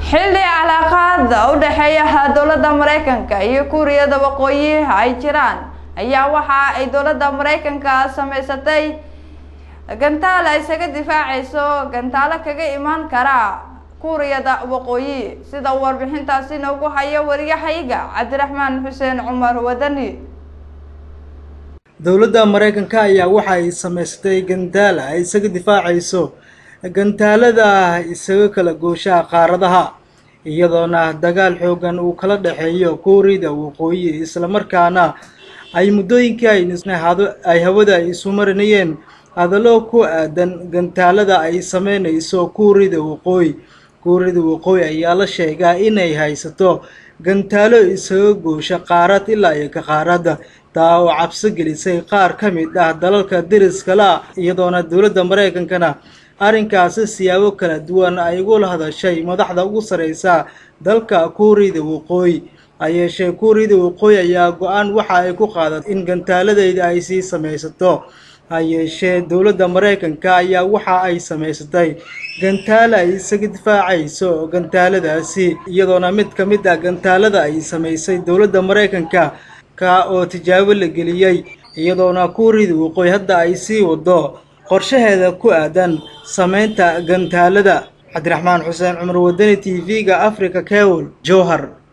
xilli calaaqaada u dhaxeeya dawladda Mareykanka iyo Kuuriyada Waqooyi ay jiraan ayaa waxa ay dawladda Mareykanka sameysatay gantaal ay isaga difaacayso gantaalo kaga iman kara Kuuriyada Waqooyi sida warbixintaasi noogu haya wariyahayga Cabdiraxmaan Xuseen Cumar Wadani. dawladda Mareykanka ayaa waxa ay sameysatay gantaal ay isaga difaacayso gantaalada isaga kala goosha qaaradaha iyadoona dagaal xoogan uu kala dhaxeeyo Kuuriyada Waqooyi isla markaana ay muddooyinkii ay hawada isu marinayeen hadallo ku aadan gantaalada ay sameynayso Kuuriyada Waqooyi ayaa la sheegay inay haysato gantaalo isaga goosha qaarad ilaa iyo qaarada taa oo cabsi gelisay qaar ka mid ah dalalka deriska la iyadoona dawladda Mareykankana arrinkaasi siyaabo kala duwan ay ugu hadashay madaxda ugu sareysa dalka Kuuriyada Waqooyi ayeeshee Kuuriyada Waqooyi ayaa go'aan waxa ay ku qaadatay in gantaaladeeda ay sii sameysato ayeeshee dawladda Mareykanka ayaa waxa ay sameysatay gantaal ay isaga difaacayso gantaaladaasi iyadoona mid ka mid ah gantaalada ay sameysay dawladda Mareykanka ka oo tijaabo la geliyay iyadoona Kuuriyada Waqooyi hadda ay sii wado qorshaheeda ku aadan sameynta gantaalada. Cabdiraxmaan Xuseen Cumar Wadani TV-ga Africa Cable Jowhar.